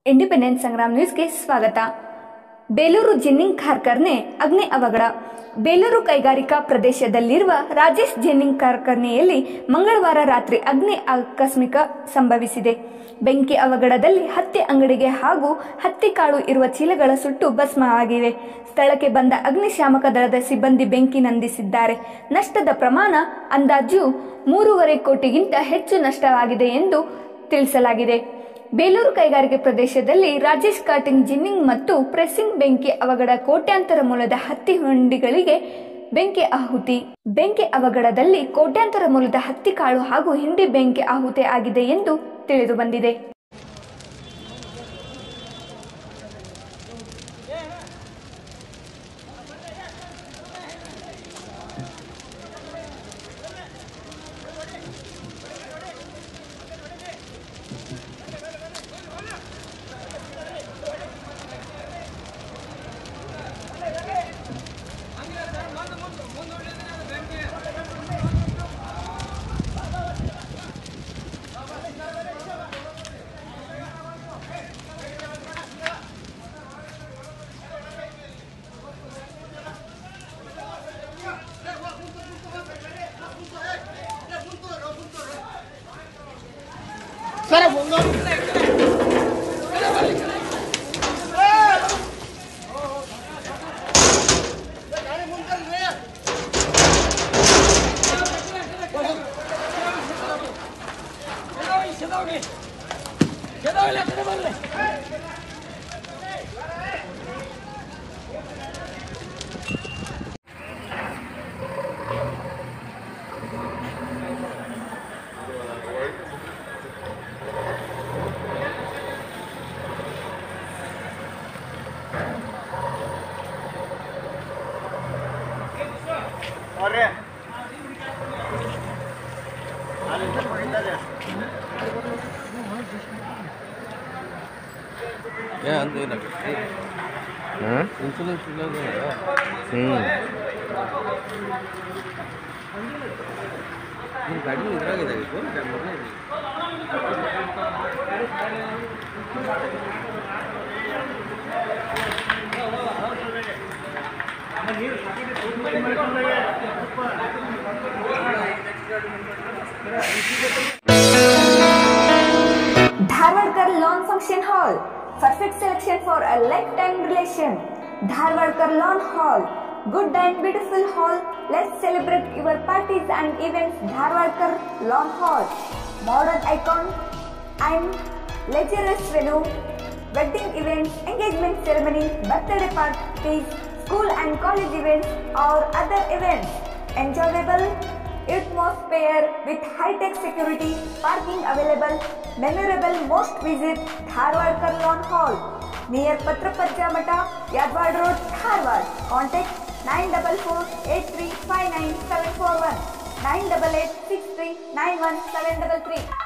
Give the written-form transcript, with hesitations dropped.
Independence Sangram ನ್ಯೂಸ್ಗೆ ಸ್ವಾಗತ. ಬೇಲೂರು ಜೆನ್ನಿಂಗ್ ಕಾರ್ಖಾನೆ ಅಗ್ನಿ ಅವಘಡ. ಬೇಲೂರು ಕೈಗಾರಿಕಾ ಪ್ರದೇಶದಲ್ಲಿರುವ ರಾಜೇಶ್ ಜೆನ್ನಿಂಗ್ ಕಾರ್ಖಾನೆಯಲ್ಲಿ ಮಂಗಳವಾರ ರಾತ್ರಿ ಅಗ್ನಿ ಆಕಸ್ಮಿಕ ಸಂಭವಿಸಿದೆ. ಬೆಂಕಿ ಅವಘಡದಲ್ಲಿ ಹತ್ತಿ ಅಂಗಡಿಗೆ ಹಾಗೂ ಹತ್ತಿ ಕಾಳು ಇರುವ ಚೀಲಗಳ ಸುಟ್ಟು ಭಸ್ಮವಾಗಿವೆ. ಸ್ಥಳಕ್ಕೆ ಬಂದ ಅಗ್ನಿಶಾಮಕ ದಳದ ಸಿಬ್ಬಂದಿ ಬೆಂಕಿ ನಂದಿಸಿದ್ದಾರೆ. ನಷ್ಟದ ಪ್ರಮಾಣ ಅಂದಾಜು 3.5 ಕೋಟಿಗಿಂತ ಹೆಚ್ಚು ನಷ್ಟವಾಗಿದೆ ಎಂದು ತಿಳಿಸಲಾಗಿದೆ. ಬೇಲೂರು ಕೈಗಾರಿಕೆ ಪ್ರದೇಶದಲ್ಲಿ ರಾಜೇಶ್ ಕಟಿಂಗ್, ಜಿನ್ನಿಂಗ್ ಮತ್ತು ಪ್ರೆಸ್ಸಿಂಗ್ ಬೆಂಕಿ ಅವಘಡ. ಕೋಟ್ಯಾಂತರ ಮೂಲದ ಹತ್ತಿ ಹಿಂಡಿಗಳಿಗೆ ಬೆಂಕಿ ಆಹುತಿ. ಬೆಂಕಿ ಅವಘಡದಲ್ಲಿ ಕೋಟ್ಯಾಂತರ ಮೂಲದ ಹತ್ತಿ ಕಾಳು ಹಾಗೂ ಹಿಂಡಿ ಬೆಂಕಿ ಆಹುತಿ ಆಗಿದೆ ಎಂದು ತಿಳಿದು ಬಂದಿದೆ. Dharwadkar Lawn Function Hall, perfect selection for a lifetime relation. Dharwadkar Lawn Hall, good and beautiful hall. Let's celebrate your parties and events. Dharwadkar Lawn Hall, modern icon and luxurious venue, wedding events, engagement ceremony, birthday parties, school and college events or other events. Enjoyable atmosphere with high-tech security, parking available, memorable. Most visit Dharwadkar Lawn Hall near Patrapajja Mata, Yadwad Road, Dharwad. Contact 944-8359-741, 988-6391-733.